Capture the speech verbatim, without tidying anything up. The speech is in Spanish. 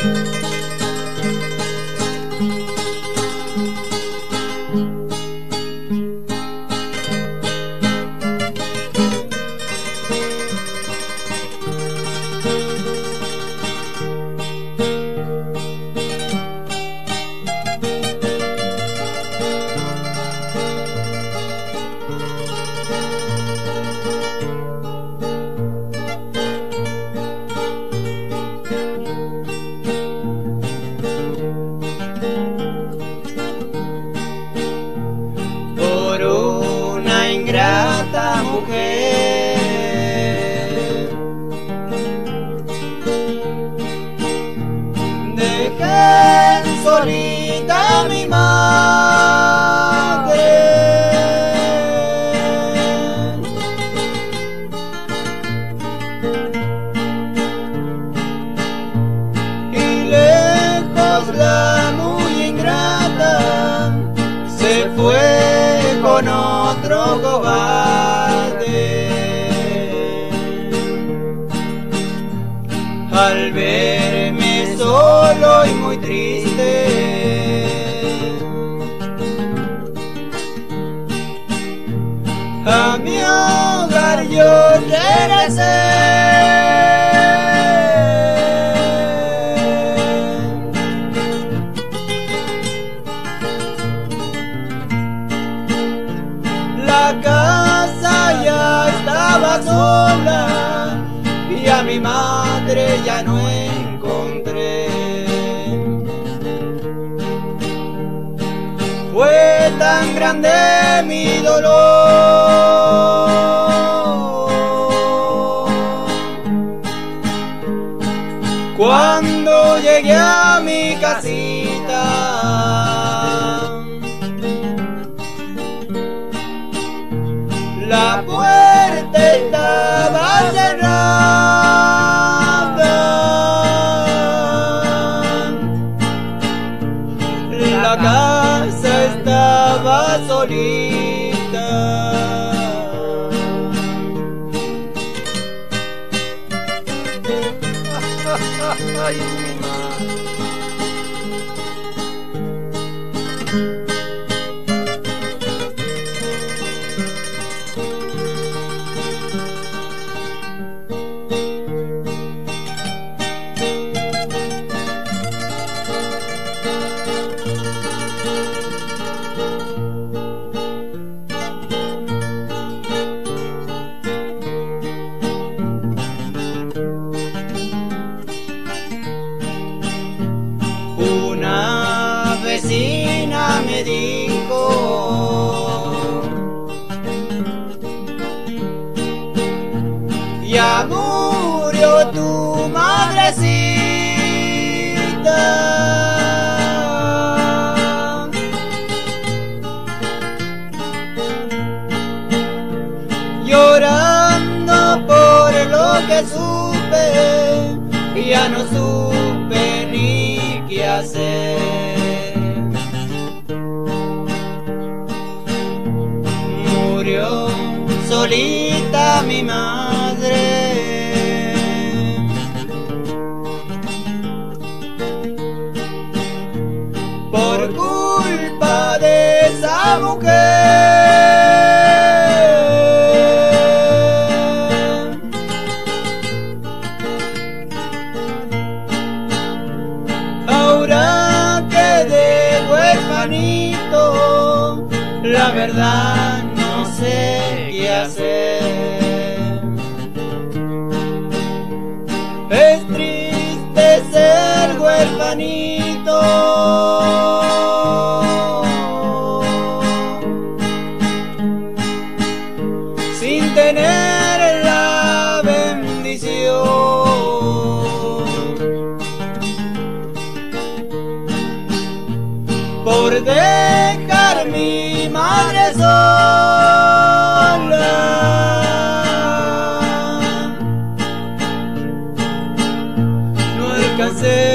Ingrata mujer, dejé solita a mi madre y lejos la muy ingrata se fue con otro cobarde. Al verme solo y muy triste, a mi hogar yo regresé. La casa ya estaba sola y a mi madre ya no encontré. Fue tan grande mi dolor cuando llegué a mi casita. La puerta estaba cerrada, la casa estaba solita. Ay, mi madre. Una vecina me dijo: ya murió tu madrecita. Llorando por lo que supe, ya no supe ni qué hacer. Murió solita mi madre, por culpa de esa mujer. Ahora quedé huerfanito, la verdad no sé qué hacer. Es triste ser huerfanito, sin tener la bendición por dejar mi madre sola. No alcancé